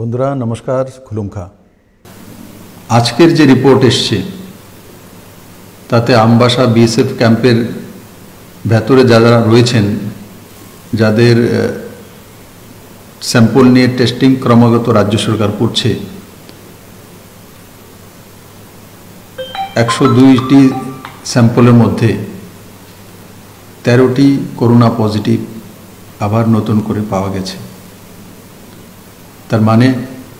বন্ধুরা নমস্কার, খুলুমখা। আজকের যে রিপোর্ট এসছে তাতে আমবাসা বিএসএফ ক্যাম্পের ভেতরে যারা রয়েছেন, যাদের স্যাম্পল নিয়ে টেস্টিং ক্রমাগত রাজ্য সরকার করছে, 102টি স্যাম্পলের মধ্যে 13টি করোনা পজিটিভ আবার নতুন করে পাওয়া গেছে। তার মানে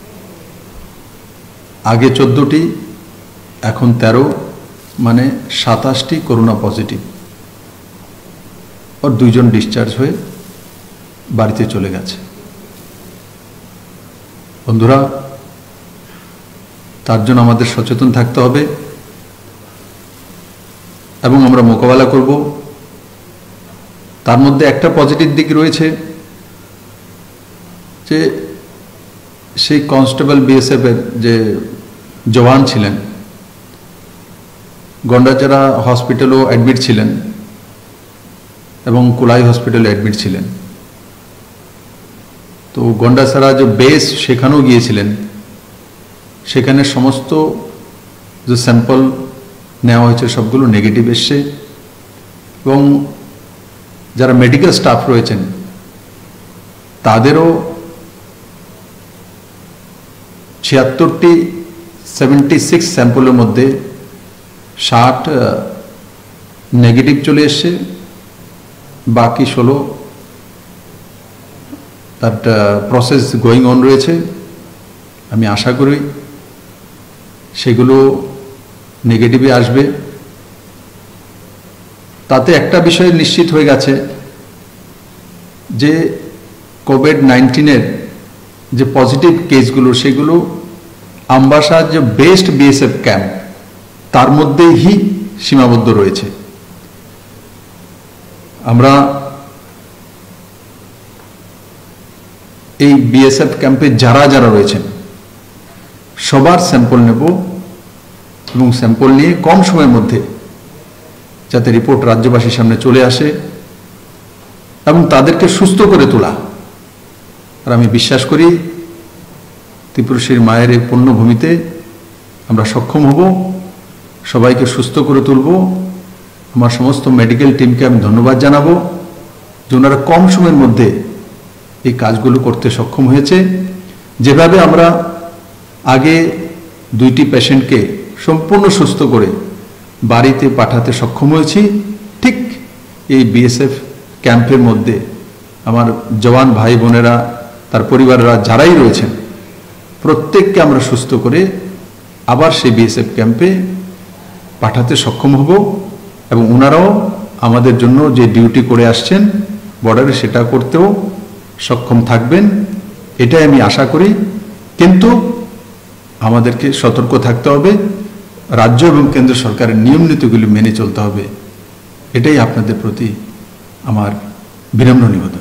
আগে 14টি, এখন 13, মানে 27টি করোনা পজিটিভ। আর 2 জন ডিসচার্জ হয়ে বাড়িতে চলে গেছে। বন্ধুরা, তার জন্য আমাদের সচেতন থাকতে হবে এবং আমরা মোকাবেলা করব। তার মধ্যে একটা পজিটিভ দিক রয়েছে যে সেই কনস্টেবল বিএসএফ এর যে জওয়ান ছিলেন, গন্ডাচারা হসপিটালও অ্যাডমিট ছিলেন এবং কুলাই হসপিটালে অ্যাডমিট ছিলেন। তো গন্ডাচারা যে বেস সেখানেও গিয়েছিলেন, সেখানে সমস্ত যে স্যাম্পল নেওয়া হয়েছে সবগুলো নেগেটিভ এসছে এবং যারা মেডিকেল স্টাফ রয়েছেন তাদেরও 76 স্যাম্পলের মধ্যে 60 নেগেটিভ চলে এসছে, বাকি 16 তার প্রসেস গোয়িং অন রয়েছে। আমি আশা করি সেগুলো নেগেটিভে আসবে। তাতে একটা বিষয় নিশ্চিত হয়ে গেছে যে কোভিড-19 যে পজিটিভ কেসগুলো, সেগুলো আমবাসার যে বেস্ট বিএসএফ ক্যাম্প তার মধ্যেই সীমাবদ্ধ রয়েছে। আমরা এই বিএসএফ ক্যাম্পে যারা যারা রয়েছেন সবার স্যাম্পল নেব এবং স্যাম্পল নিয়ে কম সময়ের মধ্যে যাতে রিপোর্ট রাজ্যবাসীর সামনে চলে আসে এবং তাদেরকে সুস্থ করে তোলা। আর আমি বিশ্বাস করি ত্রিপুরুষের মায়ের এই পুণ্যভূমিতে আমরা সক্ষম হব, সবাইকে সুস্থ করে তুলব। আমার সমস্ত মেডিকেল টিমকে আমি ধন্যবাদ জানাবো যে ওনারা কম সময়ের মধ্যে এই কাজগুলো করতে সক্ষম হয়েছে। যেভাবে আমরা আগে 2টি পেশেন্টকে সম্পূর্ণ সুস্থ করে বাড়িতে পাঠাতে সক্ষম হয়েছি, ঠিক এই বিএসএফ ক্যাম্পের মধ্যে আমার জওয়ান ভাই বোনেরা, তার পরিবারেরা যারাই রয়েছেন, প্রত্যেককে আমরা সুস্থ করে আবার সেই বিএসএফ ক্যাম্পে পাঠাতে সক্ষম হব এবং ওনারাও আমাদের জন্য যে ডিউটি করে আসছেন বর্ডারে, সেটা করতেও সক্ষম থাকবেন, এটাই আমি আশা করি। কিন্তু আমাদেরকে সতর্ক থাকতে হবে, রাজ্য এবং কেন্দ্র সরকারের নিয়ম নীতিগুলি মেনে চলতে হবে। এটাই আপনাদের প্রতি আমার বিনম্র নিবেদন।